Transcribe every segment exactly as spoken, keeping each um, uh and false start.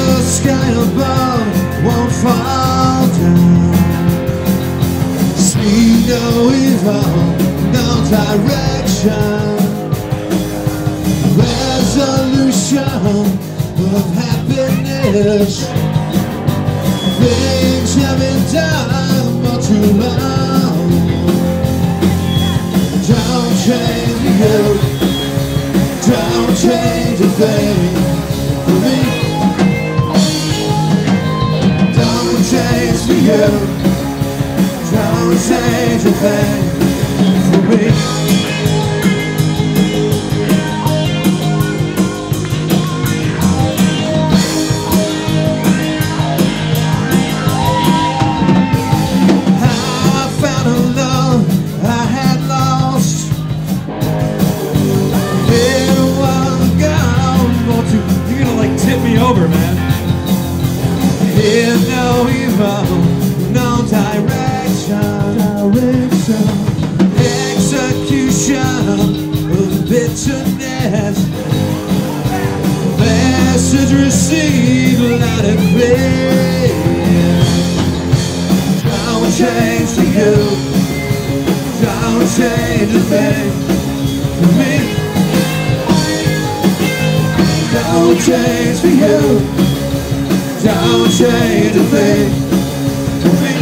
The sky above won't fall down. See no evil, no direction. Resolution of happiness. Things have been done for too long. Don't change you, don't change a thing for me. Don't change for you, don't change a thing for me. Over, man. Hear no evil, no direction, direction. Execution of bitterness. Message received loud and clear. Don't change for you, don't change a thing for me. Don't change for you, don't change a thing for me.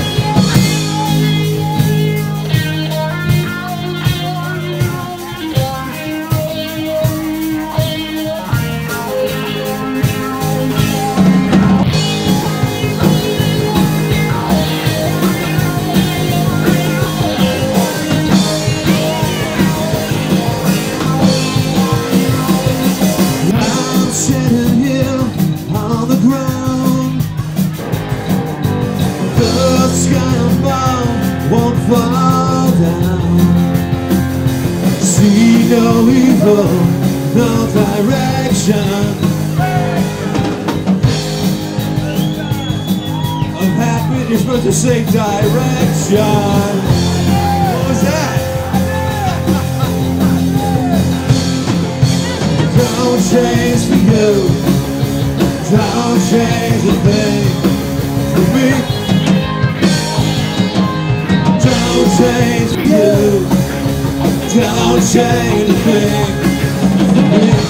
Sitting here on the ground, the sky above won't fall down. See no evil, no direction of happiness. You're supposed to say direction. What was that? Don't change for you, don't change a thing for me. Don't change for you, don't change a thing for me.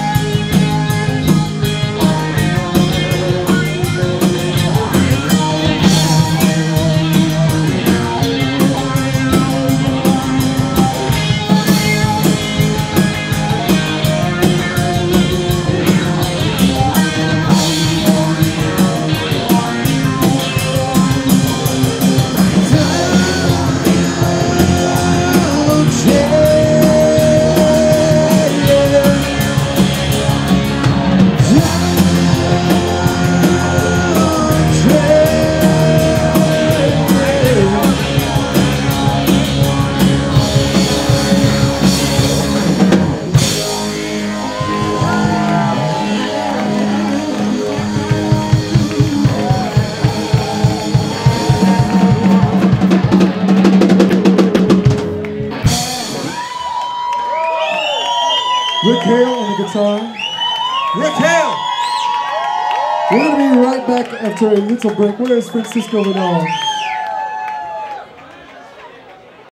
Rick Hale on the guitar. Rick Hale! We're going to be right back after a little break. Where is Francisco Vidal?